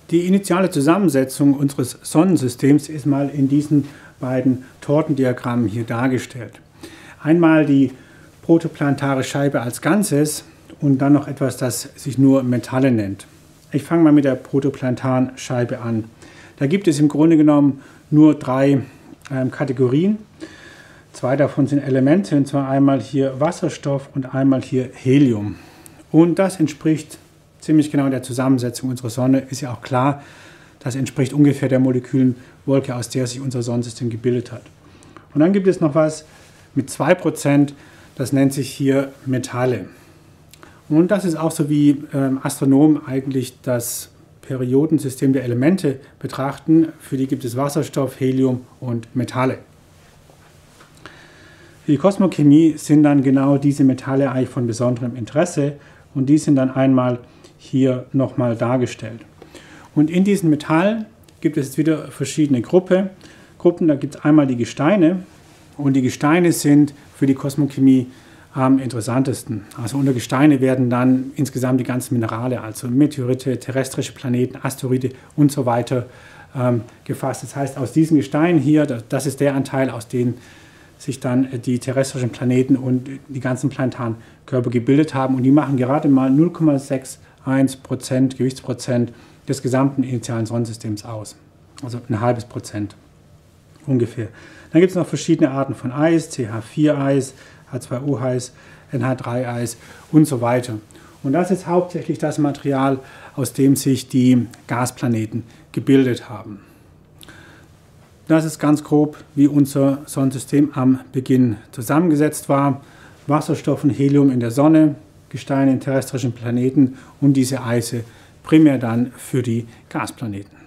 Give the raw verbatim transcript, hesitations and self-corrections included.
Die initiale Zusammensetzung unseres Sonnensystems ist mal in diesen beiden Tortendiagrammen hier dargestellt. Einmal die protoplanetare Scheibe als Ganzes und dann noch etwas, das sich nur Metalle nennt. Ich fange mal mit der protoplanetaren Scheibe an. Da gibt es im Grunde genommen nur drei ähm, Kategorien. Zwei davon sind Elemente, und zwar einmal hier Wasserstoff und einmal hier Helium. Und das entspricht ziemlich genau der Zusammensetzung unserer Sonne. Ist ja auch klar, das entspricht ungefähr der Molekülenwolke, aus der sich unser Sonnensystem gebildet hat. Und dann gibt es noch was mit zwei Prozent, das nennt sich hier Metalle. Und das ist auch so, wie ähm, Astronomen eigentlich das Periodensystem der Elemente betrachten. Für die gibt es Wasserstoff, Helium und Metalle. Für die Kosmochemie sind dann genau diese Metalle eigentlich von besonderem Interesse und die sind dann einmal hier nochmal dargestellt. Und in diesen Metallen gibt es jetzt wieder verschiedene Gruppe, Gruppen. Da gibt es einmal die Gesteine und die Gesteine sind für die Kosmochemie am interessantesten. Also unter Gesteine werden dann insgesamt die ganzen Minerale, also Meteorite, terrestrische Planeten, Asteroide und so weiter ähm, gefasst. Das heißt, aus diesen Gesteinen hier, das ist der Anteil, aus dem sich dann die terrestrischen Planeten und die ganzen planetaren Körper gebildet haben. Und die machen gerade mal null Komma einundsechzig Prozent Gewichtsprozent des gesamten initialen Sonnensystems aus. Also ein halbes Prozent ungefähr. Dann gibt es noch verschiedene Arten von Eis, C H vier Eis, H zwei O Eis, N H drei Eis und so weiter. Und das ist hauptsächlich das Material, aus dem sich die Gasplaneten gebildet haben. Das ist ganz grob, wie unser Sonnensystem am Beginn zusammengesetzt war. Wasserstoff und Helium in der Sonne, Gesteine in terrestrischen Planeten und diese Eise primär dann für die Gasplaneten.